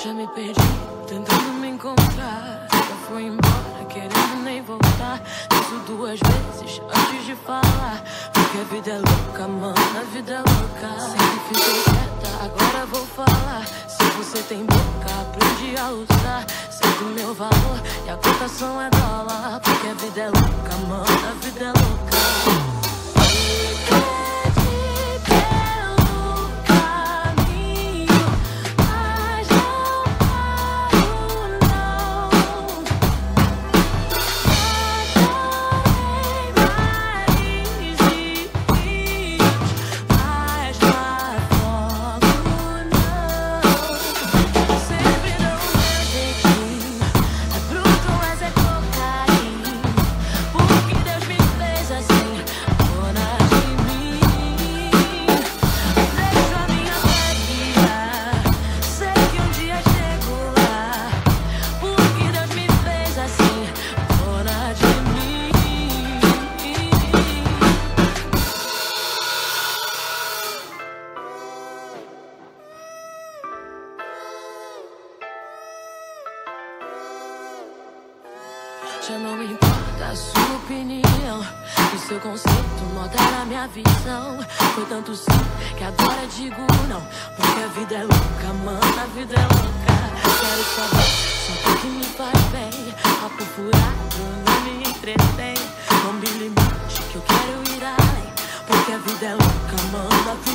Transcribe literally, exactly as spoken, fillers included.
Já me perdi, tentando me encontrar. Já fui embora, querendo nem voltar. Isso duas vezes antes de falar. Porque a vida é louca, mano, a vida é louca. Sempre fiquei quieta, agora vou falar. Se você tem boca, aprende a usar. Sei do meu valor e a cotação é dólar. Porque a vida é louca, mano, a vida é louca. Já não importa a sua opinião, o seu conceito modera a minha visão. Foi tanto sim que agora digo não. Porque a vida é louca, mano, a vida é louca. Quero saber só o que me faz bem. Papo furado não me entretém. Não me limite que eu quero ir além. Porque a vida é louca, mano, a